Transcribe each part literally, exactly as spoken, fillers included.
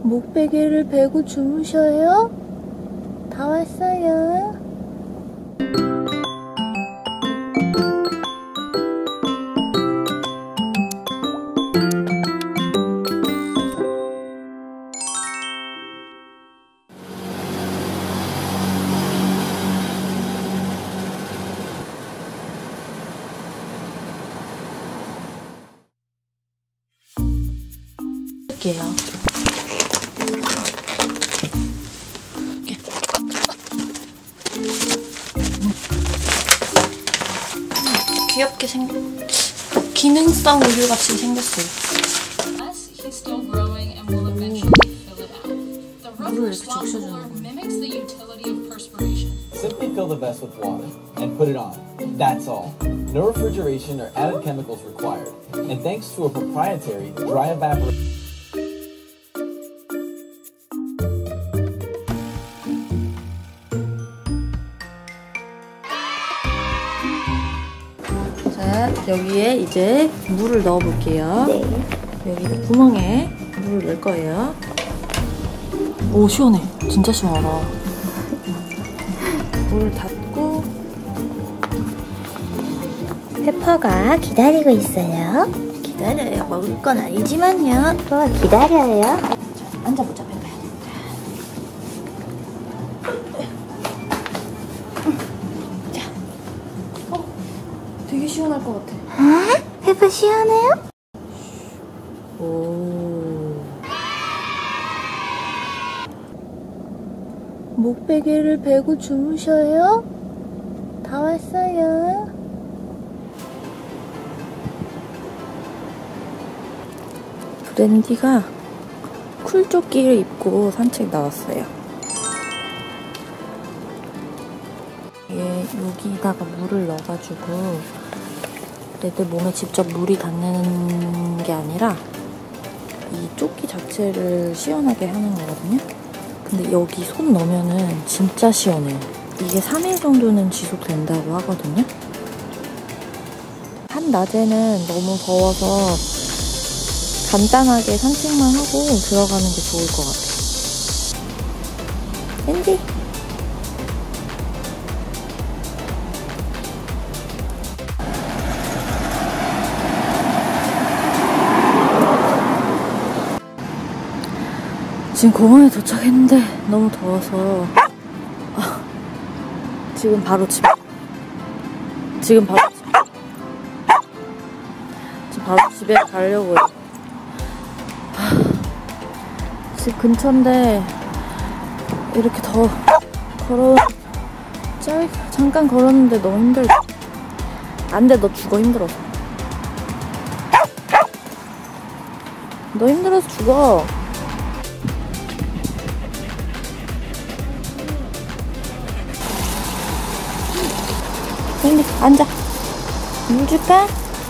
목베개를 베고 주무셔요? 다 왔어요? 할게요. 귀엽게 생 기능성 우유 같이 생겼어요. 물을 이렇게 적셔주는 거예요. Simply fill the vest with water and put it on. That's all. No refrigeration or added chemicals required. And thanks to a proprietary dry evaporation. 자, 여기에 이제 물을 넣어 볼게요. 네. 여기 구멍에 물을 넣을 거예요. 오, 시원해. 진짜 시원하다. 물을 닫고. 페퍼가 기다리고 있어요. 기다려요. 먹을 건 아니지만요. 페퍼가 기다려요. 자, 앉아보자, 페퍼. 자. 어, 되게 시원할 것 같아. 아? 페퍼 시원해요? 오. 목베개를 베고 주무셔요? 다 왔어요? 브랜디가 쿨조끼를 입고 산책 나왔어요. 얘 여기다가 물을 넣어가지고 애들 몸에 직접 물이 닿는 게 아니라 이 조끼 자체를 시원하게 하는 거거든요. 근데 여기 손 넣으면은 진짜 시원해요. 이게 삼 일 정도는 지속된다고 하거든요. 한낮에는 너무 더워서 간단하게 산책만 하고 들어가는 게 좋을 것 같아요. 앤디! 지금 공원에 도착했는데 너무 더워서 아, 지금 바로 집에 지금 바로 집에 지금 바로 집에 가려고요. 집 근처인데 이렇게 더 걸어 짧 잠깐 걸었는데 너무 힘들다. 안돼, 너 죽어. 힘들어서. 너 힘들어서 죽어. 앤디, 앉아. 물 줄까?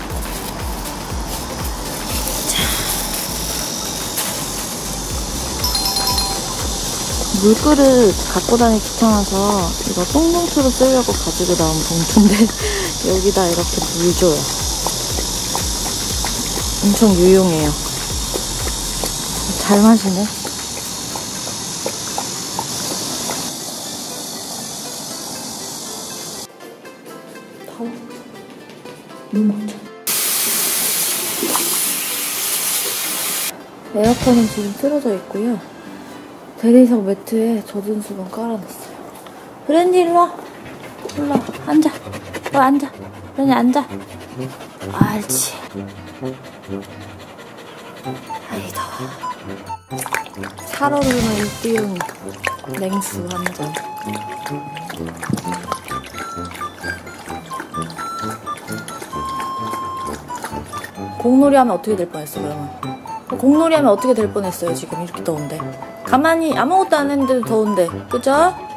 물그릇 갖고 다니기 귀찮아서 이거 똥봉투로 쓰려고 가지고 나온 봉투인데 여기다 이렇게 물 줘요. 엄청 유용해요. 잘 마시네. 더워. 물 먹자. 에어컨은 지금 틀어져 있고요. 대리석 매트에 젖은 수건 깔아놨어요. 브랜디 일로 와. 일로 와. 앉아. 너 앉아. 브랜디 앉아. 옳지. 아이 더워. 살얼음을 띄운 냉수 한 잔. 공놀이 하면 어떻게 될 뻔했어, 그러면? 공놀이 하면 어떻게 될 뻔했어요, 지금 이렇게 더운데. 가만히 아무것도 안 했는데도 더운데, 그죠?